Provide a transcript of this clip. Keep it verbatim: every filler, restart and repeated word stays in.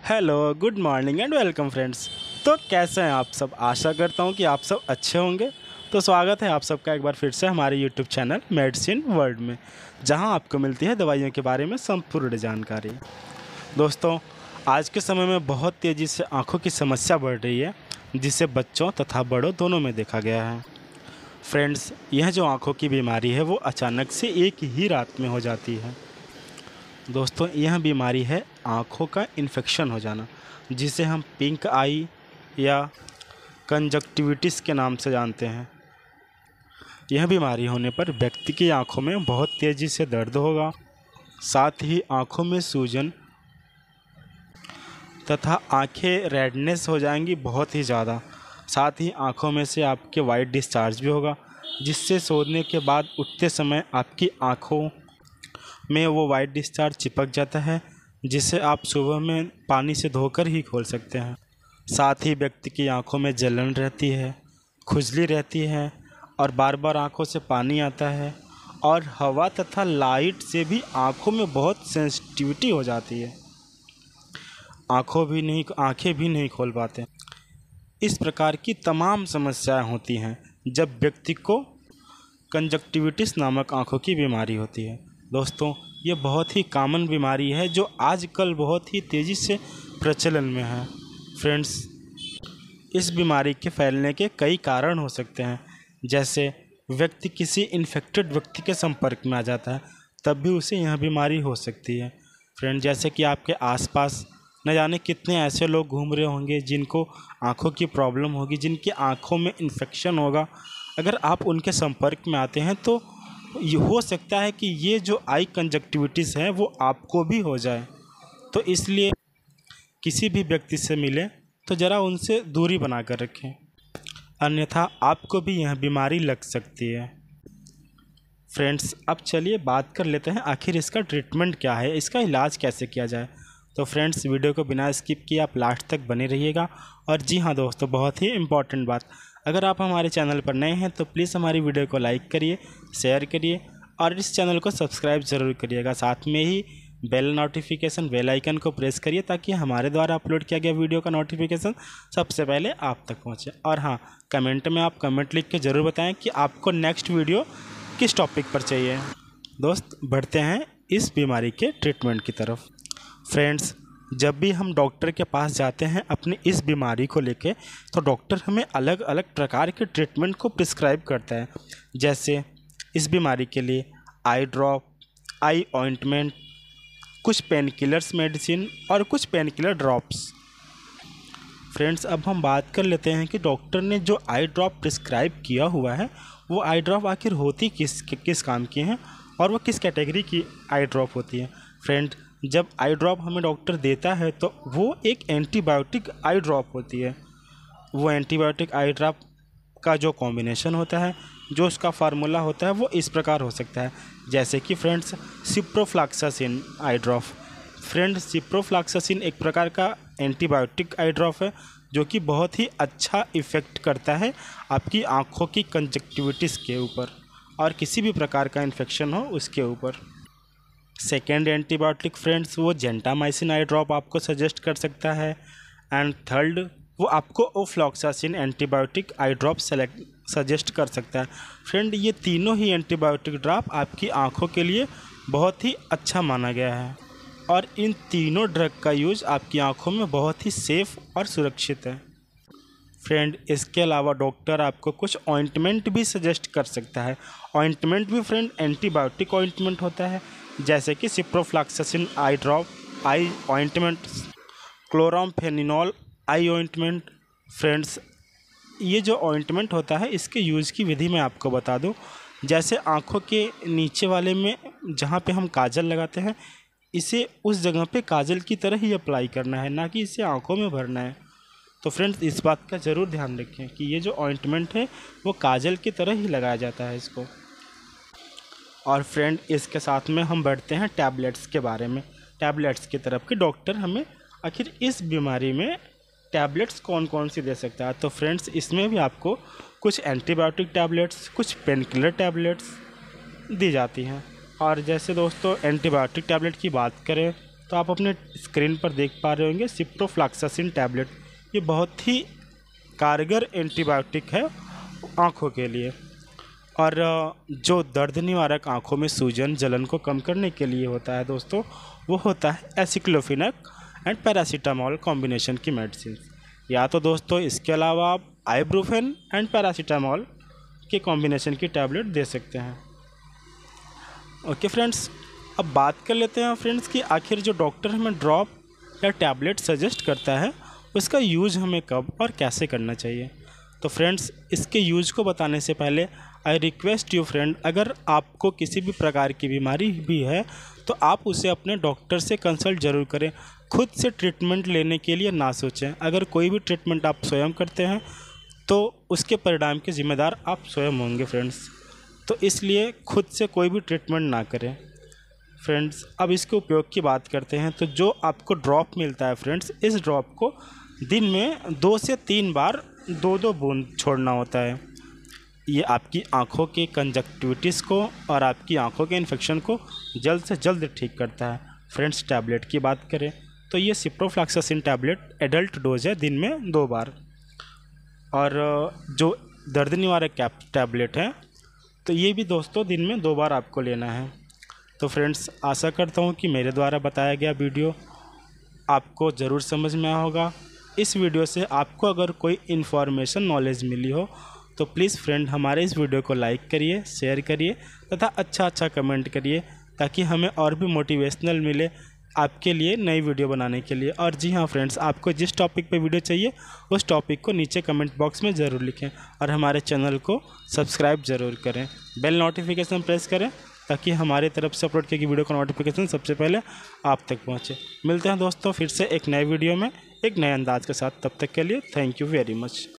Hello, good morning and welcome friends. तो कैसे हैं आप सब? आशा करता हूं कि आप सब अच्छे होंगे। तो स्वागत है आप सबका एक बार फिर से हमारे यूट्यूब चैनल मेडिसिन वर्ल्ड में, जहां आपको मिलती है दवाइयों के बारे में संपूर्ण जानकारी। दोस्तों, आज के समय में बहुत तेज़ी से आँखों की समस्या बढ़ रही है, जिसे बच्चों तथा बड़ों दोनों में देखा गया है। फ्रेंड्स, यह जो आँखों की बीमारी है वो अचानक से एक ही रात में हो जाती है। दोस्तों, यह बीमारी है आँखों का इन्फेक्शन हो जाना, जिसे हम पिंक आई या कंजक्टिविटिस के नाम से जानते हैं। यह बीमारी होने पर व्यक्ति की आँखों में बहुत तेज़ी से दर्द होगा, साथ ही आँखों में सूजन तथा आँखें रेडनेस हो जाएंगी बहुत ही ज़्यादा। साथ ही आँखों में से आपके वाइट डिस्चार्ज भी होगा, जिससे सोने के बाद उठते समय आपकी आँखों में वो वाइट डिस्चार्ज चिपक जाता है, जिसे आप सुबह में पानी से धोकर ही खोल सकते हैं। साथ ही व्यक्ति की आंखों में जलन रहती है, खुजली रहती है और बार बार आंखों से पानी आता है, और हवा तथा लाइट से भी आंखों में बहुत सेंसिटिविटी हो जाती है। आंखों भी नहीं आंखें भी नहीं खोल पाते। इस प्रकार की तमाम समस्याएं होती हैं जब व्यक्ति को कंजक्टिविटिस नामक आंखों की बीमारी होती है। दोस्तों, ये बहुत ही कॉमन बीमारी है जो आजकल बहुत ही तेज़ी से प्रचलन में है। फ्रेंड्स, इस बीमारी के फैलने के कई कारण हो सकते हैं, जैसे व्यक्ति किसी इन्फेक्टेड व्यक्ति के संपर्क में आ जाता है, तब भी उसे यह बीमारी हो सकती है। फ्रेंड, जैसे कि आपके आसपास न जाने कितने ऐसे लोग घूम रहे होंगे जिनको आँखों की प्रॉब्लम होगी, जिनकी आँखों में इन्फेक्शन होगा। अगर आप उनके संपर्क में आते हैं तो ये हो सकता है कि ये जो आई कंजक्टिविटिस है वो आपको भी हो जाए। तो इसलिए किसी भी व्यक्ति से मिलें तो ज़रा उनसे दूरी बना कर रखें, अन्यथा आपको भी यह बीमारी लग सकती है। फ्रेंड्स, अब चलिए बात कर लेते हैं आखिर इसका ट्रीटमेंट क्या है, इसका इलाज कैसे किया जाए। तो फ्रेंड्स, वीडियो को बिना स्किप किए आप लास्ट तक बने रहिएगा। और जी हाँ दोस्तों, बहुत ही इम्पॉर्टेंट बात, अगर आप हमारे चैनल पर नए हैं तो प्लीज़ हमारी वीडियो को लाइक करिए, शेयर करिए और इस चैनल को सब्सक्राइब ज़रूर करिएगा। साथ में ही बेल नोटिफिकेशन बेल आइकन को प्रेस करिए, ताकि हमारे द्वारा अपलोड किया गया वीडियो का नोटिफिकेशन सबसे पहले आप तक पहुंचे। और हाँ, कमेंट में आप कमेंट लिख के ज़रूर बताएं कि आपको नेक्स्ट वीडियो किस टॉपिक पर चाहिए। दोस्त, बढ़ते हैं इस बीमारी के ट्रीटमेंट की तरफ। फ्रेंड्स, जब भी हम डॉक्टर के पास जाते हैं अपनी इस बीमारी को लेके, तो डॉक्टर हमें अलग अलग प्रकार के ट्रीटमेंट को प्रिस्क्राइब करता है। जैसे इस बीमारी के लिए आई ड्रॉप, आई ऑइंटमेंट, कुछ पेन किलर्स मेडिसिन और कुछ पेन किलर ड्रॉप्स। फ्रेंड्स, अब हम बात कर लेते हैं कि डॉक्टर ने जो आई ड्रॉप प्रिस्क्राइब किया हुआ है वो आई ड्रॉप आखिर होती किस किस काम की हैं और वो किस कैटेगरी की आई ड्रॉप होती है। फ्रेंड, जब आई ड्रॉप हमें डॉक्टर देता है तो वो एक एंटीबायोटिक आई ड्रॉप होती है। वो एंटीबायोटिक आई ड्रॉप का जो कॉम्बिनेशन होता है, जो उसका फार्मूला होता है, वो इस प्रकार हो सकता है। जैसे कि friends, ciprofloxacin eye drop. Friends, ciprofloxacin एक प्रकार का एंटीबायोटिक आई ड्रॉप है जो कि बहुत ही अच्छा इफ़ेक्ट करता है आपकी आँखों की कंजक्टिविटिस के ऊपर और किसी भी प्रकार का इन्फेक्शन हो उसके ऊपर। सेकेंड एंटीबायोटिक फ्रेंड्स, वो जेंटामाइसिन आई ड्रॉप आपको सजेस्ट कर सकता है। एंड थर्ड, वो आपको ofloxacin antibiotic eye drop select suggest कर सकता है। फ्रेंड, ये तीनों ही एंटीबायोटिक ड्रॉप आपकी आंखों के लिए बहुत ही अच्छा माना गया है और इन तीनों ड्रग का यूज़ आपकी आंखों में बहुत ही सेफ़ और सुरक्षित है। फ्रेंड, इसके अलावा डॉक्टर आपको कुछ ऑइंटमेंट भी सजेस्ट कर सकता है। ऑइंटमेंट भी फ्रेंड एंटीबायोटिक ऑइंटमेंट होता है, जैसे कि ciprofloxacin eye drop eye ointment, chloramphenicol eye ointment. Friends, ये जो ऑइंटमेंट होता है इसके यूज़ की विधि मैं आपको बता दूं। जैसे आँखों के नीचे वाले में जहाँ पे हम काजल लगाते हैं, इसे उस जगह पे काजल की तरह ही अप्लाई करना है, ना कि इसे आँखों में भरना है। तो फ्रेंड्स, इस बात का ज़रूर ध्यान रखें कि ये जो ऑइंटमेंट है वो काजल की तरह ही लगाया जाता है इसको। और फ्रेंड, इसके साथ में हम बढ़ते हैं टैबलेट्स के बारे में, टैबलेट्स की तरफ कि डॉक्टर हमें आखिर इस बीमारी में टैबलेट्स कौन कौन सी दे सकता है। तो फ्रेंड्स, इसमें भी आपको कुछ एंटीबायोटिक टैबलेट्स, कुछ पेन किलर टैबलेट्स दी जाती हैं। और जैसे दोस्तों एंटीबायोटिक टैबलेट की बात करें तो आप अपने स्क्रीन पर देख पा रहे होंगे सिप्रोफ्लॉक्सासिन टैबलेट। ये बहुत ही कारगर एंटीबायोटिक है आँखों के लिए। और जो दर्द निवारक आँखों में सूजन जलन को कम करने के लिए होता है दोस्तों, वो होता है एसिक्लोफिनेक एंड पैरासीटामोल कॉम्बिनेशन की मेडिसिन। या तो दोस्तों इसके अलावा आप आइब्रूफेन एंड पैरासीटामोल के कॉम्बिनेशन की टैबलेट दे सकते हैं। ओके फ्रेंड्स, अब बात कर लेते हैं फ्रेंड्स कि आखिर जो डॉक्टर हमें ड्रॉप या टैबलेट सजेस्ट करता है उसका यूज़ हमें कब और कैसे करना चाहिए। तो फ्रेंड्स, इसके यूज़ को बताने से पहले आई रिक्वेस्ट यू फ्रेंड, अगर आपको किसी भी प्रकार की बीमारी भी है तो आप उसे अपने डॉक्टर से कंसल्ट ज़रूर करें। खुद से ट्रीटमेंट लेने के लिए ना सोचें। अगर कोई भी ट्रीटमेंट आप स्वयं करते हैं तो उसके परिणाम के जिम्मेदार आप स्वयं होंगे फ्रेंड्स। तो इसलिए खुद से कोई भी ट्रीटमेंट ना करें फ्रेंड्स। अब इसके उपयोग की बात करते हैं। तो जो आपको ड्रॉप मिलता है फ्रेंड्स, इस ड्रॉप को दिन में दो से तीन बार दो दो बूंद छोड़ना होता है। ये आपकी आँखों के कंजक्टिविटिस को और आपकी आँखों के इन्फेक्शन को जल्द से जल्द ठीक करता है। फ्रेंड्स, टैबलेट की बात करें तो ये सिप्रोफ्लॉक्सासिन टैबलेट एडल्ट डोज है दिन में दो बार। और जो दर्द निवारक कैप टैबलेट है तो ये भी दोस्तों दिन में दो बार आपको लेना है। तो फ्रेंड्स, आशा करता हूँ कि मेरे द्वारा बताया गया वीडियो आपको ज़रूर समझ में आया होगा। इस वीडियो से आपको अगर कोई इन्फॉर्मेशन नॉलेज मिली हो तो प्लीज़ फ्रेंड हमारे इस वीडियो को लाइक करिए, शेयर करिए तथा अच्छा अच्छा कमेंट करिए, ताकि हमें और भी मोटिवेशनल मिले आपके लिए नई वीडियो बनाने के लिए। और जी हाँ फ्रेंड्स, आपको जिस टॉपिक पे वीडियो चाहिए उस टॉपिक को नीचे कमेंट बॉक्स में ज़रूर लिखें और हमारे चैनल को सब्सक्राइब ज़रूर करें। बेल नोटिफिकेशन प्रेस करें ताकि हमारे तरफ से अपलोड की गई वीडियो का नोटिफिकेशन सबसे पहले आप तक पहुँचे। मिलते हैं दोस्तों फिर से एक नए वीडियो में एक नए अंदाज के साथ। तब तक के लिए थैंक यू वेरी मच।